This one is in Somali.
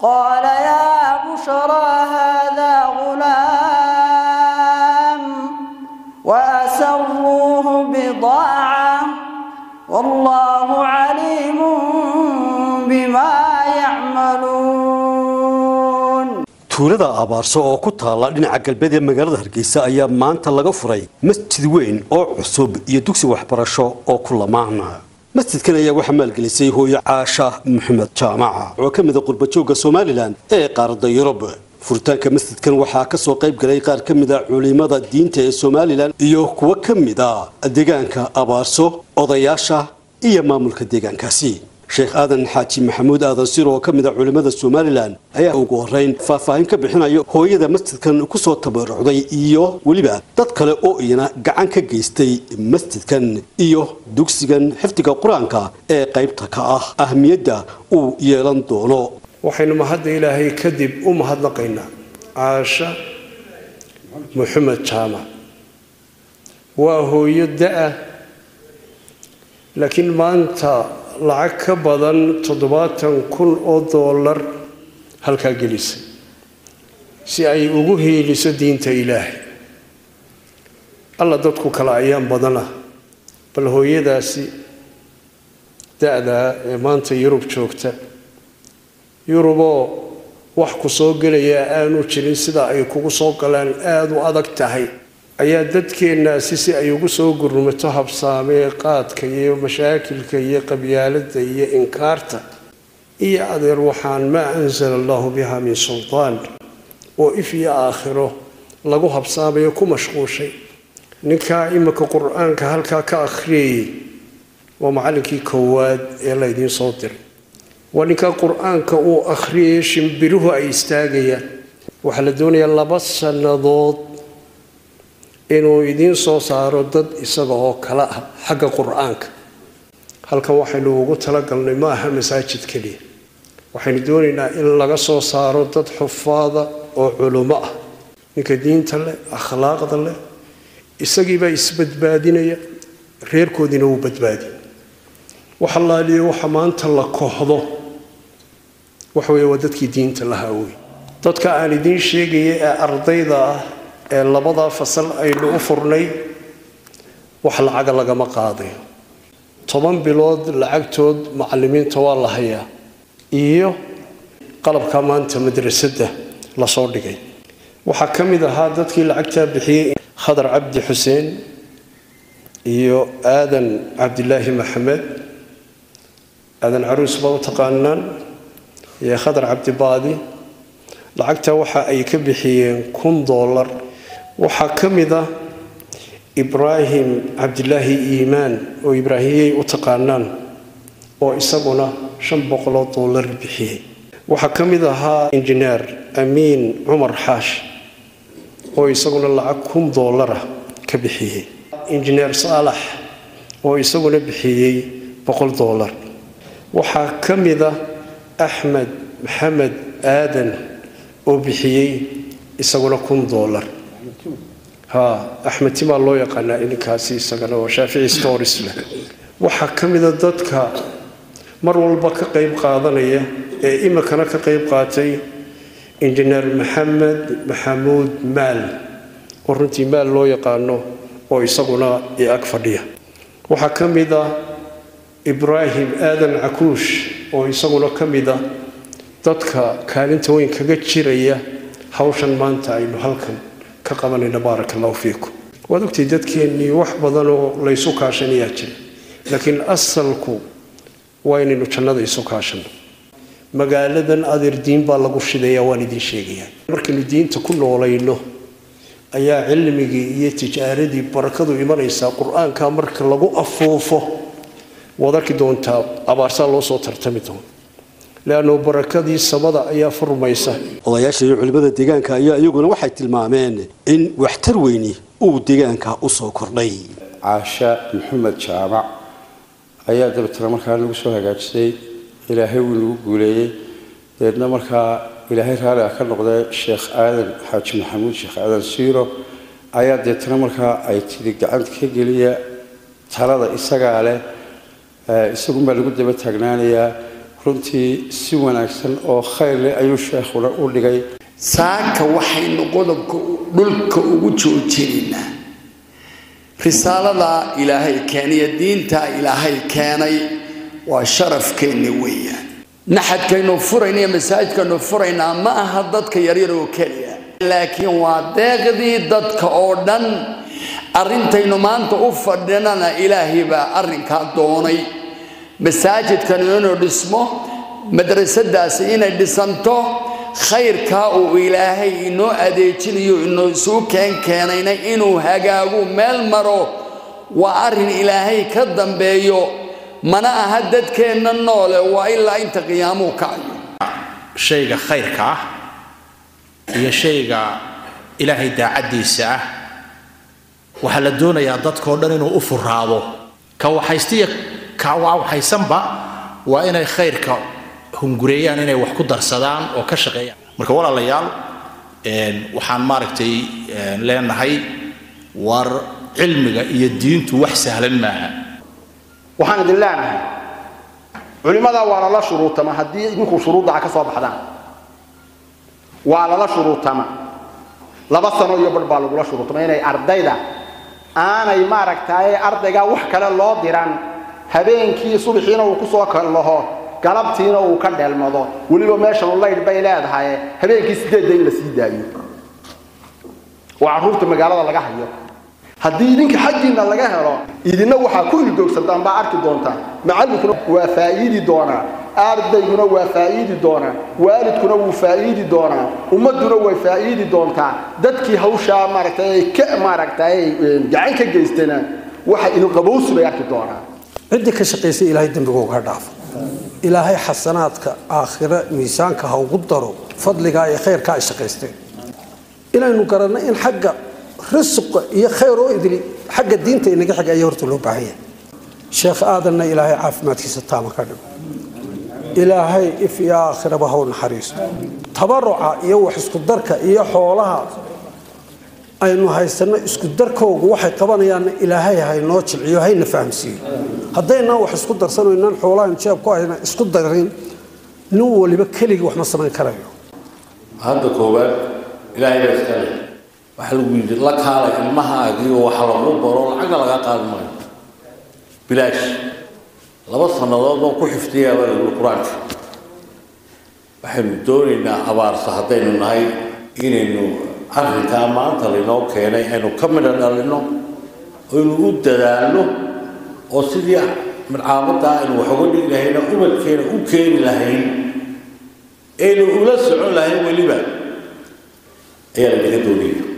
قال يا بشرى هذا غلام وأسروه بضاعة والله عليم بما يعملون. tuulada abaarso oo ku taala dhinaca galbeed ee magaalada Hargeysa ayaa maanta laga furay masjid weyn oo cusub iyo dugsi waxbarasho oo ku lamaana. masjidkan ayaa waxa maalgelisay hooyo Caasha Maxamed Jaamac oo ka mid ah qurbajooga Soomaaliland ee qaaradda Yurub. furitaanka masjidkan waxaa ka soo qayb galay qaar ka mid ah culimada diinta ee Soomaaliland iyo kuwa ka mid ah deegaanka abaarso odayaasha iyo maamulka deegaankaasi. Sheikh Aadan Xaaji Maxamuud Aadan Siro oo ka mid ah culimada Soomaaliland ayaa ugu horeyn faahfaahin ka bixinayo hooyada masjidkan ku soo tabarucday iyo waliba dad kale oo iyana gacan ka geystay masjidkan iyo dugsigan xifdiga Quraanka ee qaybta ka ah ahmiyada uu yeelan doono. waxaynu mahad Ilaahay kadib u mahadnaqaynaa Caasha Maxamed Jaamac waa hooyo daa laakiin maanta lacag ka badan 70,000 oo dollar halka gelisay si ay ugu heeliso diinta Ilaahay. alla dadku kala ayaan badana bal hooyadaasi daada ee maanta Yurub joogta Yurubo wax ku soo galaya aanu jirin sida ay kugu soo galaan aad u adag tahay ayaa dadkeena si ay ugu soo gurmato habsaamee qaadka iyo mashaakilka iyo qabyaalada iyo inkaarta iyo adeer waxaan ma anzal Allah biha min sultaan oo ifiya aakhiro lagu habsaamay ku mashquushay ninka imaka quraanka halka ka akhriyay waa macallinkii koowaad ee la idin soo diray waninka quraanka uu akhriyay shimbiruhu ay istaagayaan waxa la doonayaa 2 sanadood inuu idin soo saaro dad isaga oo kala ah xagga quraanka halkan waxaynu ugu talagalnay ma aha masaajid kaliya waxaynu doonaynaa in laga soo saaro dad xufaada oo culimo ah ninka diinta leh akhlaaqda leh isagiiba isbadbaadinaya reerkoodina uu badbaadi waxa la leeyahay waxa maanta la kooxdo waxa weeye dadkii diinta lahaa weey dadka aan idin sheegay ee ardayda ah ee labada fasal aynu u furnay wax lacag laga ma qaaday 10 bilood lacagtood macallimiinta waa la hayaa iyo qalabka maanta madrasada la soo dhigay waxa kamid ahaa dadkii lacagta bixiyay Khadar Abdi Hussein iyo Aadan Abdullaahi Maxamed aadan caruus baa taqaanaan iyo Khadar Abdi Baadi lacagta waxa ay ka bixiyeen $1,000 waxa kamida Ibrahim Abdullaahi Iimaan oo Ibraahimay u taqaanaan oo isaguna $500 bixiyay waxa kamida ahaa engineer Amin Umar Xaash oo isaguna lacag $1,000 ka bixiyay engineer Saalax oo isaguna bixiyay $100 waxa kamida Ahmed Maxamed Aadan oo bixiyay isaguna $1,000 Ahmed Timaa loo yaqaana inkaasi isagana oo Shaafici Stories leh waxa kamida dadka mar walba ka qayb qaadanaya ee imikana ka qayb qaatay engineer Maxamuud Maal oo runtii maal loo yaqaano oo isaguna ag fadhiya waxa kamida Ibrahim Aadan Akuush oo isaguna kamida dadka kaalinta weyn kaga jiraya hawshan maanta aynu halkan ka qabanayna barakallahu fiikum wadugtii dadkeenii wax badan oo la isu kaashanayaa jira laakiin asalku waa inaynu jannada isu kaashano magaaladan adeer diin baa lagu shidayaa waan idin sheegayaa markaynu diinta ku noolayno ayaa cilmigii iyo tijaaradii barakadu imanaysaa quraanka marka lagu afuufo wadarki doontaa abaarsa loo soo tartami doono laano barakadii samada ayaa furmaysa odayaasha iyo culimada deegaanka ayaa iyaguna waxay tilmaameen in waxtar weyni uu deegaanka u soo kordhay Caasha Maxamed Jaamac ayaa dabtana markaa lagu soo hagaajisay ilaahay uu nagu guuleeyay deedna markaa ilaahay raali ka noqday Sheikh Aadan Xaaji Maxamuud Sheikh Aadan Siro ayaa deetana markaa ay tidi gacanta ka geliya talada isaga leh isagu ma lagu daba taagnaanaya runtii si wanaagsan oo khayr leh ayuu sheekhuna u dhigay. saaka waxaynu qodobka dhulka ugu joojinaynaa risaalada ilaahay keenay diinta ilaahay keenay waa sharafkeena weeyaan naxadkaynu furayna masaajidkaynu furayna ma aha dadka yaryar oo kaliya laakiin waa deeqdii dadka oo dhan arintaynu maanta u fadhinana ilaahay baa arinka doonay masaajidkan inuu dhismo madrasadaas inay dhisanto khayrka oo ilaahay inoo adeejinayo inoo soo keenayna inuu hagaagu meel maro waa arin ilaahay ka dambeeyo mana aha dadkeena noole waa ilaa inta qiyaamo kacayo shayga khayrka ah iyo shayga ilaahay daacadiisa ah waxa la doonayaa dadkoo dhan inuu u furaado ka waxaystiya ka waxaysanba waa inay khayrka hunguriyaan inay wax ku darsadaan oo ka shaqeeyaan marka walaalayaal waxaan maaragtay leenahay war cilmiga iyo diintu wax sahlan maaha waxaan idin leenahay culimada waa la shuruutama hadii idinku shuruudaha ka soo baxdaan waa la shuruutama 2 sano iyo badh baa lagu la shuruutama inay ardayda aanay maaragtay ardayga wax kale loo diran habeenkii subaxiina uu ku soo kalaho galabtiina uu ka dheelmado waliba meesha leeyd bay leedahay habeenkii 8 la sii daayo waa ruufta magaalada laga hayo haddii idinka xaqiina laga helo idina waxa ku ildoogsadaan baa arki doonta macallinkuna waa faa'iidi doona ardayguna waa faa'iidi doona waalidkuna wuu faa'iidi doona ummaduna way faa'iidi doonta dadkii hawsha maaragtay gacan ka geystana waxa idin qabowsi bay arki doona عندي كشقيسي إلهي دمبقو كرداف إلهي حسناتك آخرة ميسانك هاو قدروا فضلك يا خير كاي شقيستين إلهي نقررنا إن حق رزق يا خيرو إدري حق الدين تإنك حق أيورتو له بعيا شيخ آدم إلهي عافماتك ستامة كردو إلهي إف يا آخرة بهون حريص تبرع يوح اسكدرك يا حولها aynu haysano isku darkoogu waxay qabanayaan ilaahay haynoo jilciyo hayna fahamsiyo hadayna wax isku darsanayna xoolahan jeeb ku ayna isku darin nin waliba kaliya wax ma sameyn karayo hadda koobaad ilaahay baa iska leh waxa lagu yiri la kaala ilmahaagii oo waxa lagu baro lacag laga qaadi maayo bilaash 2 sanadood oo ku xifdiyay quraanka waxaynu doonaynaa abaarsa hadaynu nahay inaynu arrinka maanta laynoo keenay aynu ka midho dhalino oo inuu u dadaalno oo sidii marcaamada aynu wax uga dhigi lahayna ubadkeena u keeni lahayn aynu ula socon lahayn weliba ayaa laga doonaya